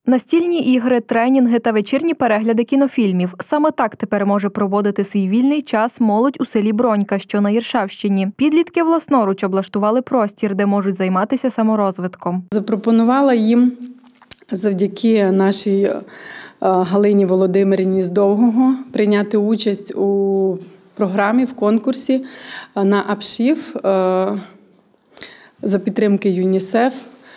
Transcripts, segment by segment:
Настільні ігри, тренінги та вечірні перегляди кінофільмів. Саме так тепер може проводити свій вільний час молодь у селі Бронька, що на Іршавщині. Підлітки власноруч облаштували простір, де можуть займатися саморозвитком. Запропонувала їм завдяки нашій Галині Володимирівні з Довгого прийняти участь у програмі, в конкурсі на апшив за підтримки ЮНІСЕФ,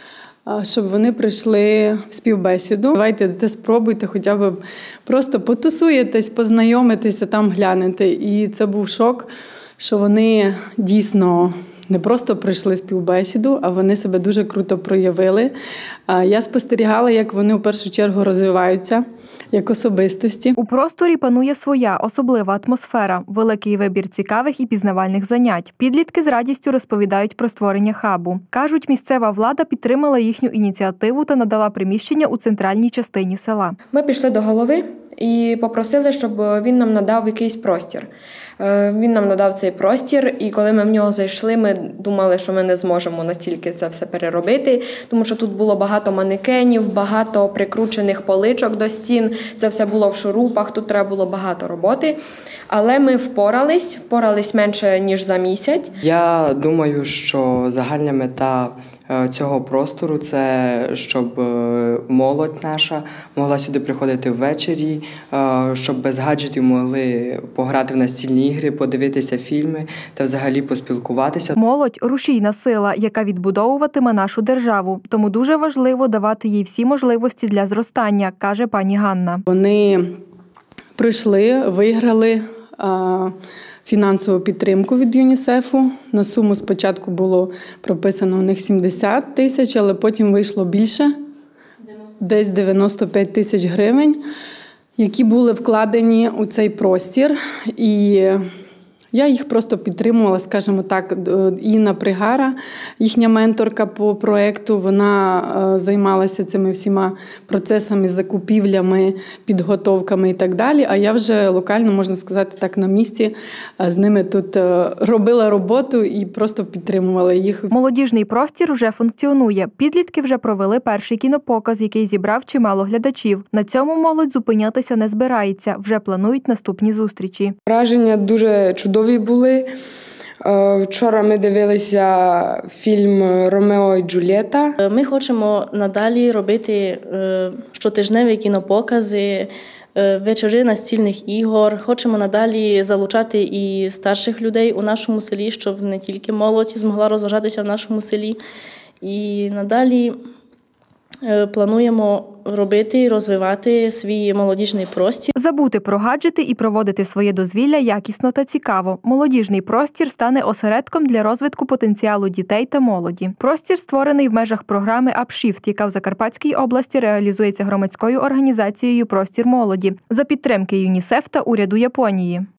щоб вони прийшли в співбесіду. Давайте спробуйте хоча б просто потусуєтесь, познайомитеся, там глянете. І це був шок, що вони дійсно не просто прийшли співбесіду, а вони себе дуже круто проявили. Я спостерігала, як вони в першу чергу розвиваються як особистості. У просторі панує своя особлива атмосфера, великий вибір цікавих і пізнавальних занять. Підлітки з радістю розповідають про створення хабу. Кажуть, місцева влада підтримала їхню ініціативу та надала приміщення у центральній частині села. Ми пішли до голови і попросили, щоб він нам надав якийсь простір. Він нам надав цей простір, і коли ми в нього зайшли, ми думали, що ми не зможемо настільки це все переробити, тому що тут було багато манекенів, багато прикручених поличок до стін, це все було в шурупах, тут треба було багато роботи. Але ми впорались менше, ніж за місяць. Я думаю, що загальна мета цього простору – це щоб молодь наша могла сюди приходити ввечері, щоб без гаджетів могли пограти в настільні ігри, подивитися фільми та взагалі поспілкуватися. Молодь – рушійна сила, яка відбудовуватиме нашу державу. Тому дуже важливо давати їй всі можливості для зростання, каже пані Ганна. Вони прийшли, виграли фінансову підтримку від ЮНІСЕФу. На суму спочатку було прописано у них 70 тисяч, але потім вийшло більше, десь 95 тисяч гривень, які були вкладені у цей простір. І я їх просто підтримувала, скажімо так. Інна Пригара, їхня менторка по проєкту, вона займалася цими всіма процесами, закупівлями, підготовками і так далі. А я вже локально, можна сказати так, на місці з ними тут робила роботу і просто підтримувала їх. Молодіжний простір вже функціонує. Підлітки вже провели перший кінопоказ, який зібрав чимало глядачів. На цьому молодь зупинятися не збирається. Вже планують наступні зустрічі. Враження дуже чудові були. Вчора ми дивилися фільм «Ромео і Джульєта». Ми хочемо надалі робити щотижневі кінопокази, вечори настільних ігор. Хочемо надалі залучати і старших людей у нашому селі, щоб не тільки молодь змогла розважатися в нашому селі. І надалі плануємо робити і розвивати свій молодіжний простір. Забути про гаджети і проводити своє дозвілля якісно та цікаво. Молодіжний простір стане осередком для розвитку потенціалу дітей та молоді. Простір створений в межах програми «Апшифт», яка в Закарпатській області реалізується громадською організацією «Простір молоді» за підтримки ЮНІСЕФ та уряду Японії.